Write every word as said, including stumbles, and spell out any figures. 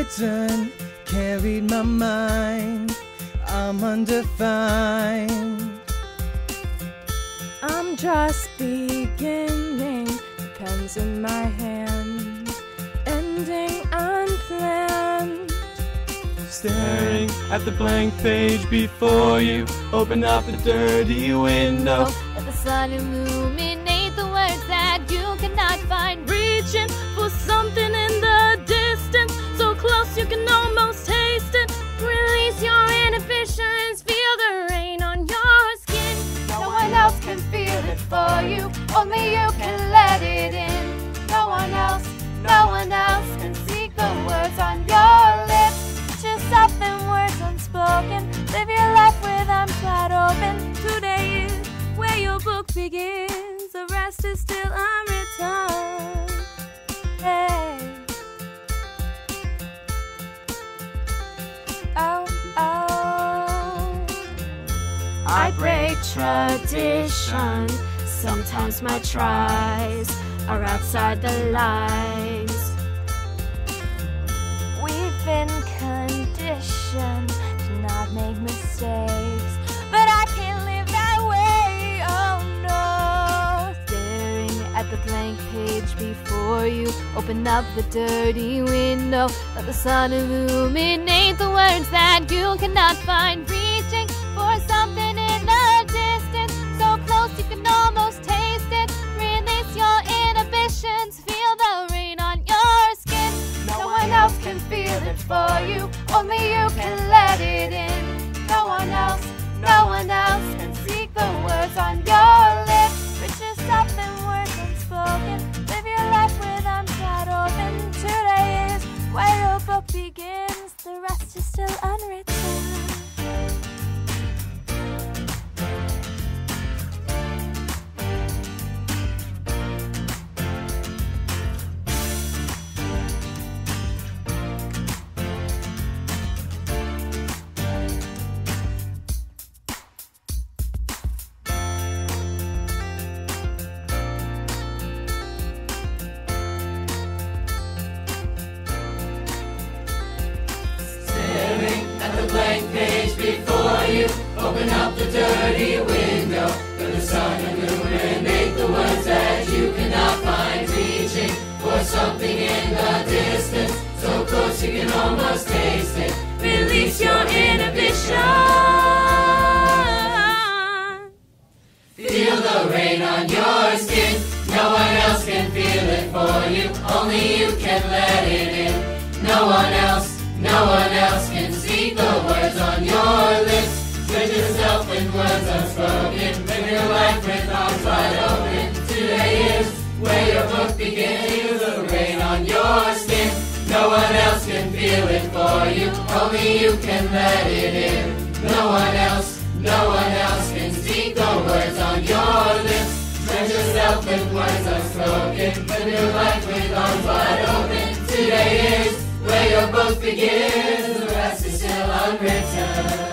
unwritten, can't read my mind, I'm undefined. I'm just beginning, pens in my hand, ending unplanned. Staring at the blank page before you, open up the dirty window. Let the sun illuminate the words that you cannot find. Reaching for something in the distance, so close you can almost taste it. Release your inhibitions, feel the rain on your skin. No one else can feel it for you, only you can let it in. No one else, no one else can speak the words on your lips. Yourself in words unspoken, live your life with arms wide open. Today is where your book begins, the rest is still unwritten. Hey. Oh, oh. I break tradition, sometimes my tries are outside the lines. We've been conditioned to not make mistakes, but I can't live that way, oh no. Staring at the blank page before you, open up the dirty window. Let the sun illuminate the words that you cannot find. Reaching for something in the distance, so close you can almost taste it. Release your inhibitions, feel the rain on your skin. No one else can feel it for you, only you can let it in. No one else, no one else can speak the words on your lips. Put yourself in words unspoken, live your life with arms wide open. Today is where your book begins, the rest is still unwritten. Blank page before you, open up the dirty window. Let the sun illuminate the words that you cannot find. Reaching for something in the distance, so close you can almost taste it. Release your inhibition. Feel the rain on your skin. No one else can feel it for you, only you can let it in. No one else, no one else can speak the words on your lips. Drench yourself in words unspoken, live your life with arms wide open. Today is where your book begins. Feel the rain on your skin. No one else can feel it for you, only you can let it in. No one else, no one else can speak the words on your lips. Drench yourself in words unspoken, live your life with arms wide open. Today is where your book begins, the rest is still unwritten.